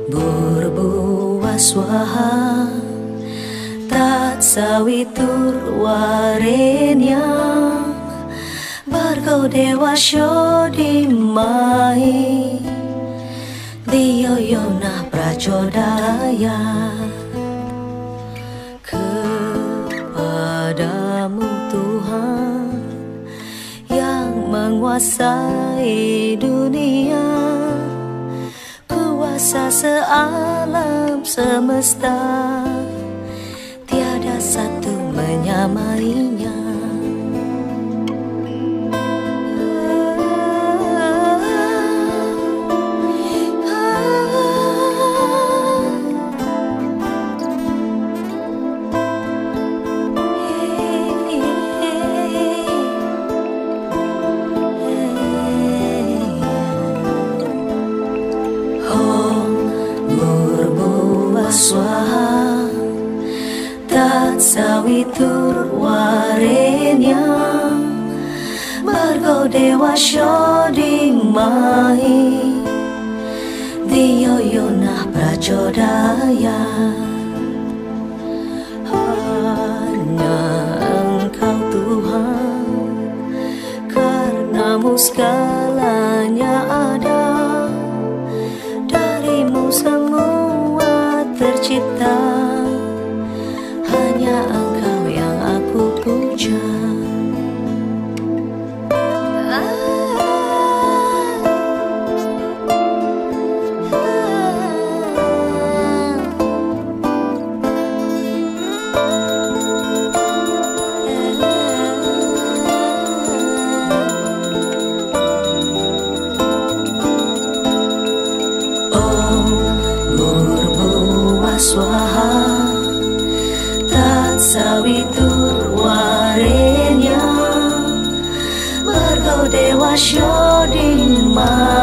Burbuah swaha tat sawitur warenya barkau dewa syodimai diyoyona pracodaya kepadamu Tuhan yang menguasai dunia, kuasa sealam semesta, tiada satu menyamainya. Swaha tat sawitur warenya bargo dewa syodimai diyoyona pracodaya hanya Engkau Tuhan, karenamu segalanya ada, darimu semua tercipta, hanya Engkau yang aku puja. Swaha tat sawitur warenya bargau dewa syodimai